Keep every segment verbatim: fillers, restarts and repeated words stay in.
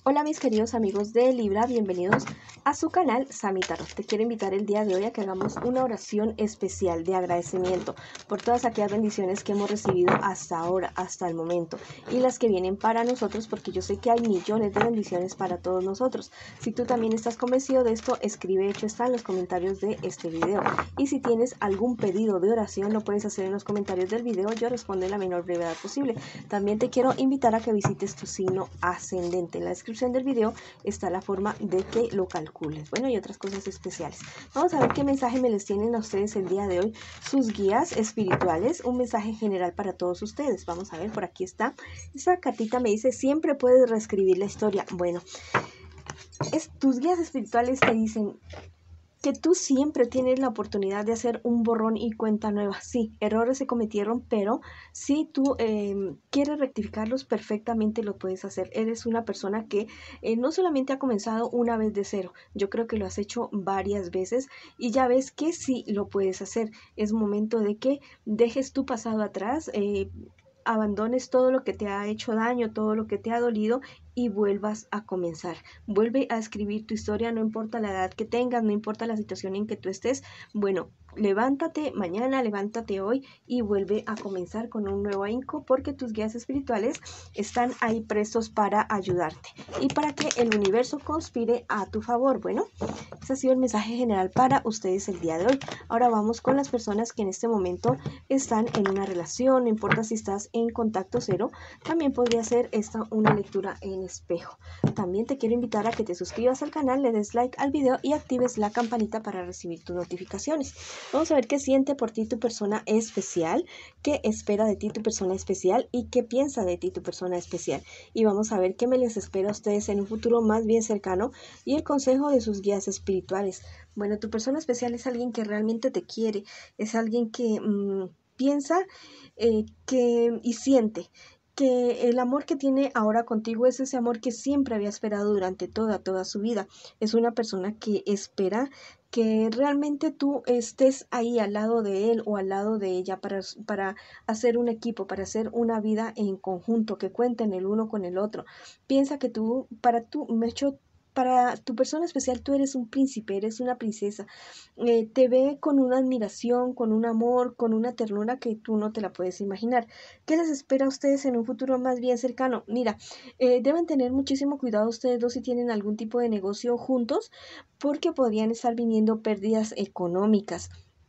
Hola mis queridos amigos de Libra, bienvenidos a su canal Sami Tarot. Te quiero invitar el día de hoy a que hagamos una oración especial de agradecimiento por todas aquellas bendiciones que hemos recibido hasta ahora, hasta el momento, y las que vienen para nosotros, porque yo sé que hay millones de bendiciones para todos nosotros. Si tú también estás convencido de esto, escribe hecho está en los comentarios de este video. Y si tienes algún pedido de oración, lo puedes hacer en los comentarios del video, yo respondo en la menor brevedad posible. También te quiero invitar a que visites tu signo ascendente. En la descripción del video está la forma de que lo calcules, bueno, y otras cosas especiales. Vamos a ver qué mensaje me les tienen a ustedes el día de hoy sus guías espirituales, un mensaje general para todos ustedes. Vamos a ver, por aquí está, esta cartita me dice: siempre puedes reescribir la historia. Bueno, es, tus guías espirituales te dicen que tú siempre tienes la oportunidad de hacer un borrón y cuenta nueva. Sí, errores se cometieron, pero si tú eh, quieres rectificarlos, perfectamente lo puedes hacer. Eres una persona que eh, no solamente ha comenzado una vez de cero, yo creo que lo has hecho varias veces y ya ves que sí lo puedes hacer. Es momento de que dejes tu pasado atrás, eh, abandones todo lo que te ha hecho daño, todo lo que te ha dolido y vuelvas a comenzar. Vuelve a escribir tu historia, no importa la edad que tengas, no importa la situación en que tú estés. Bueno, levántate mañana, levántate hoy y vuelve a comenzar con un nuevo ahínco, porque tus guías espirituales están ahí prestos para ayudarte y para que el universo conspire a tu favor. Bueno, ese ha sido el mensaje general para ustedes el día de hoy. Ahora vamos con las personas que en este momento están en una relación. No importa si estás en contacto cero, también podría ser esta una lectura en espejo. También te quiero invitar a que te suscribas al canal, le des like al video y actives la campanita para recibir tus notificaciones. Vamos a ver qué siente por ti tu persona especial, qué espera de ti tu persona especial y qué piensa de ti tu persona especial. Y vamos a ver qué me les espera a ustedes en un futuro más bien cercano y el consejo de sus guías espirituales. Bueno, tu persona especial es alguien que realmente te quiere, es alguien que mmm, piensa eh, que, y siente que el amor que tiene ahora contigo es ese amor que siempre había esperado durante toda, toda su vida. Es una persona que espera que realmente tú estés ahí al lado de él o al lado de ella para, para hacer un equipo, para hacer una vida en conjunto, que cuenten el uno con el otro. Piensa que tú, para tú, me hecho para tu persona especial, tú eres un príncipe, eres una princesa. Eh, te ve con una admiración, con un amor, con una ternura que tú no te la puedes imaginar. ¿Qué les espera a ustedes en un futuro más bien cercano? Mira, eh, deben tener muchísimo cuidado ustedes dos si tienen algún tipo de negocio juntos, porque podrían estar viniendo pérdidas económicas.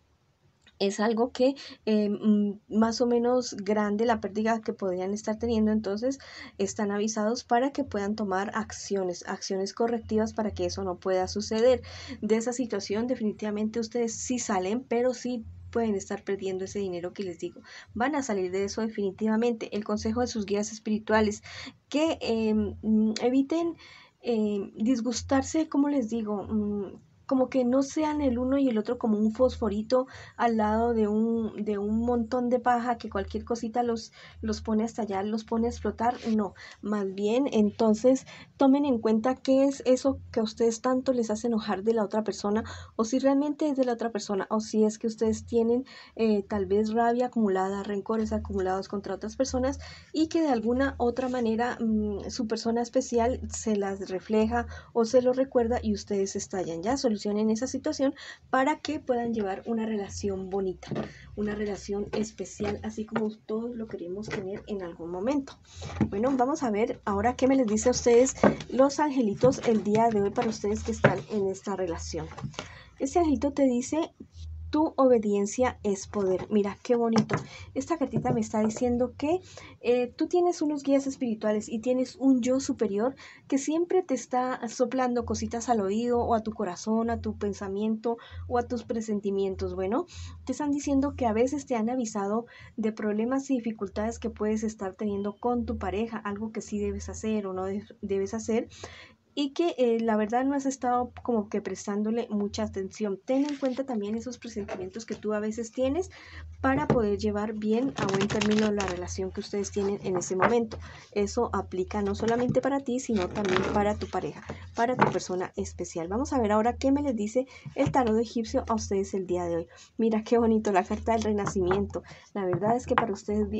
Es algo que eh, más o menos grande la pérdida que podrían estar teniendo, entonces están avisados para que puedan tomar acciones, acciones correctivas para que eso no pueda suceder. De esa situación definitivamente ustedes sí salen, pero sí pueden estar perdiendo ese dinero que les digo. Van a salir de eso definitivamente. El consejo de sus guías espirituales, que eh, eviten eh, disgustarse, como les digo, mmm, como que no sean el uno y el otro como un fosforito al lado de un, de un montón de paja que cualquier cosita los, los pone hasta allá, los pone a explotar. No, más bien entonces tomen en cuenta qué es eso que a ustedes tanto les hace enojar de la otra persona, o si realmente es de la otra persona, o si es que ustedes tienen eh, tal vez rabia acumulada, rencores acumulados contra otras personas y que de alguna otra manera mmm, su persona especial se las refleja o se lo recuerda y ustedes estallan. Ya solucionen esa situación para que puedan llevar una relación bonita, una relación especial, así como todos lo queremos tener en algún momento. Bueno, vamos a ver ahora qué me les dice a ustedes los angelitos el día de hoy para ustedes que están en esta relación. Este angelito te dice: tu obediencia es poder. Mira, qué bonito. Esta cartita me está diciendo que eh, tú tienes unos guías espirituales y tienes un yo superior que siempre te está soplando cositas al oído o a tu corazón, a tu pensamiento o a tus presentimientos. Bueno, te están diciendo que a veces te han avisado de problemas y dificultades que puedes estar teniendo con tu pareja, algo que sí debes hacer o no debes hacer, y que eh, la verdad no has estado como que prestándole mucha atención. Ten en cuenta también esos presentimientos que tú a veces tienes para poder llevar bien a buen término la relación que ustedes tienen en ese momento. Eso aplica no solamente para ti, sino también para tu pareja, para tu persona especial. Vamos a ver ahora qué me les dice el tarot egipcio a ustedes el día de hoy. Mira qué bonito, la carta del renacimiento. La verdad es que para ustedes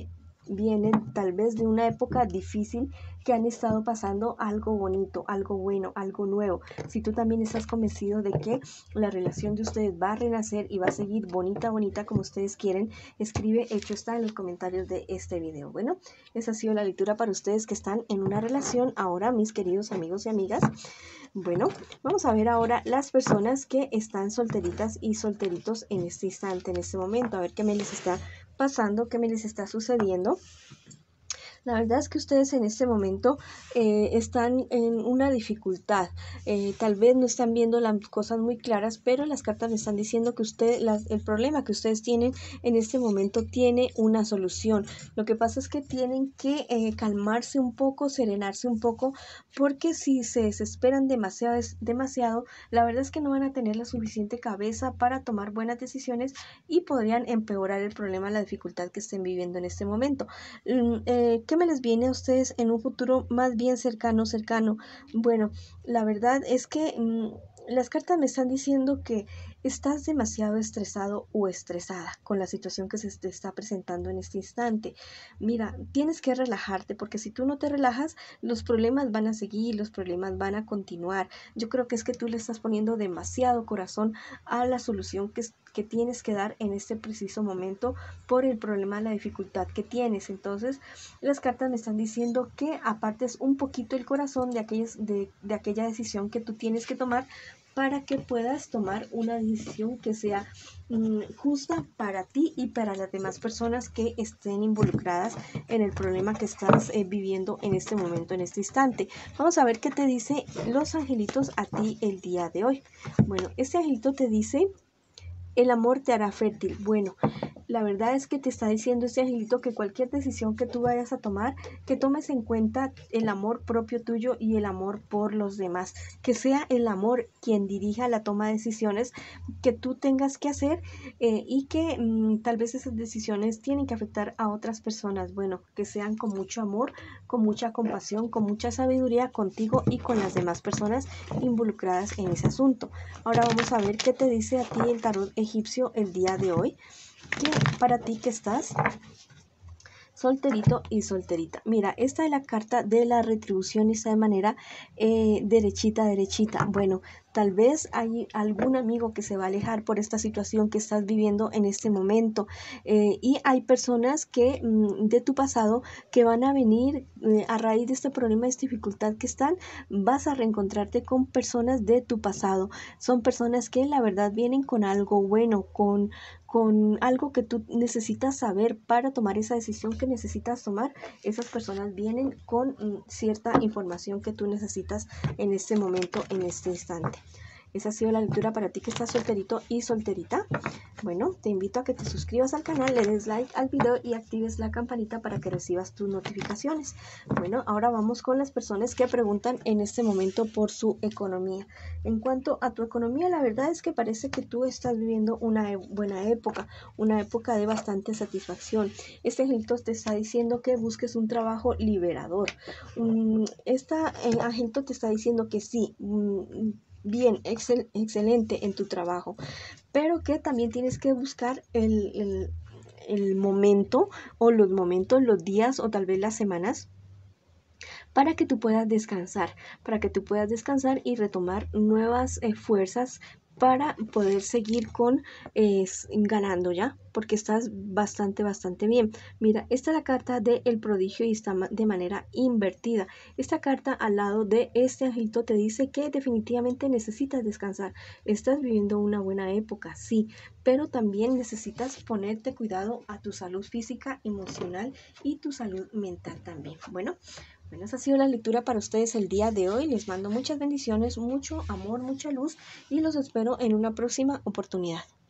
vienen tal vez de una época difícil, que han estado pasando algo bonito, algo bueno, algo nuevo. Si tú también estás convencido de que la relación de ustedes va a renacer y va a seguir bonita, bonita como ustedes quieren, escribe hecho está en los comentarios de este video. Bueno, esa ha sido la lectura para ustedes que están en una relación ahora, mis queridos amigos y amigas. Bueno, vamos a ver ahora las personas que están solteritas y solteritos en este instante, en este momento, a ver qué me les está pasando, qué me les está sucediendo. La verdad es que ustedes en este momento eh, están en una dificultad, eh, tal vez no están viendo las cosas muy claras, pero las cartas me están diciendo que usted, las, el problema que ustedes tienen en este momento tiene una solución. Lo que pasa es que tienen que eh, calmarse un poco, serenarse un poco, porque si se desesperan demasiado, demasiado, la verdad es que no van a tener la suficiente cabeza para tomar buenas decisiones y podrían empeorar el problema, la dificultad que estén viviendo en este momento. Eh, ¿Qué me les viene a ustedes en un futuro más bien cercano, cercano? Bueno, la verdad es que mmm, las cartas me están diciendo que estás demasiado estresado o estresada con la situación que se te está presentando en este instante. Mira, tienes que relajarte, porque si tú no te relajas, los problemas van a seguir, los problemas van a continuar. Yo creo que es que tú le estás poniendo demasiado corazón a la solución que, que tienes que dar en este preciso momento por el problema, la dificultad que tienes. Entonces, las cartas me están diciendo que apartes un poquito el corazón de, aquellas, de, de aquella decisión que tú tienes que tomar, para que puedas tomar una decisión que sea mm, justa para ti y para las demás personas que estén involucradas en el problema que estás eh, viviendo en este momento, en este instante. Vamos a ver qué te dice los angelitos a ti el día de hoy. Bueno, este angelito te dice: el amor te hará fértil. Bueno, la verdad es que te está diciendo este angelito que cualquier decisión que tú vayas a tomar, que tomes en cuenta el amor propio tuyo y el amor por los demás, que sea el amor quien dirija la toma de decisiones que tú tengas que hacer eh, y que mmm, tal vez esas decisiones tienen que afectar a otras personas. Bueno, que sean con mucho amor, con mucha compasión, con mucha sabiduría contigo y con las demás personas involucradas en ese asunto. Ahora vamos a ver qué te dice a ti el tarot egipcio el día de hoy. Que para ti que estás solterito y solterita. Mira, esta es la carta de la retribución y está de manera eh, derechita, derechita. Bueno, tal vez hay algún amigo que se va a alejar por esta situación que estás viviendo en este momento. Eh, y hay personas que mmm, de tu pasado que van a venir eh, a raíz de este problema, de esta dificultad que están, vas a reencontrarte con personas de tu pasado. Son personas que la verdad vienen con algo bueno, con con algo que tú necesitas saber para tomar esa decisión que necesitas tomar. Esas personas vienen con mm, cierta información que tú necesitas en este momento, en este instante. Esa ha sido la lectura para ti que estás solterito y solterita. Bueno, te invito a que te suscribas al canal, le des like al video y actives la campanita para que recibas tus notificaciones. Bueno, ahora vamos con las personas que preguntan en este momento por su economía. En cuanto a tu economía, la verdad es que parece que tú estás viviendo una buena época, una época de bastante satisfacción. Este angelito te está diciendo que busques un trabajo liberador. Este eh, angelito te está diciendo que sí, bien, excel, excelente en tu trabajo, pero que también tienes que buscar el, el, el momento o los momentos, los días o tal vez las semanas para que tú puedas descansar, para que tú puedas descansar y retomar nuevas eh, fuerzas para poder seguir con eh, ganando ya, porque estás bastante, bastante bien. Mira, esta es la carta del prodigio y está de manera invertida. Esta carta al lado de este angelito te dice que definitivamente necesitas descansar. Estás viviendo una buena época, sí, pero también necesitas ponerte cuidado a tu salud física, emocional y tu salud mental también. Bueno, Bueno, esa ha sido la lectura para ustedes el día de hoy. Les mando muchas bendiciones, mucho amor, mucha luz y los espero en una próxima oportunidad.